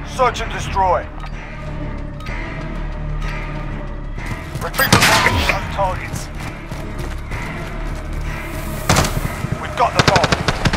Search and destroy. Retrieve the bomb from those targets. We've got the bomb.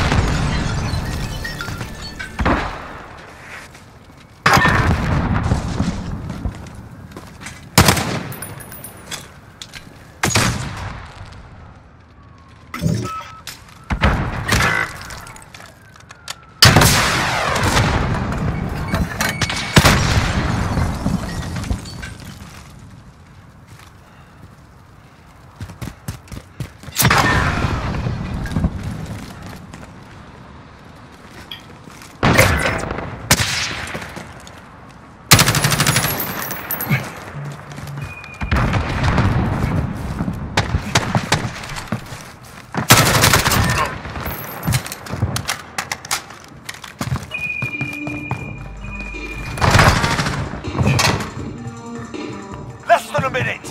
Less than a minute.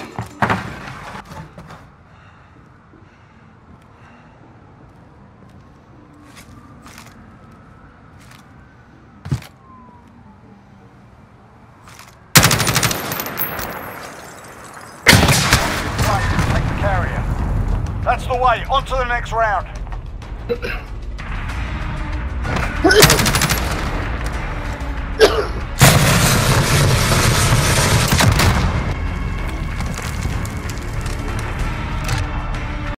Right, take the carrier. That's the way. On to the next round.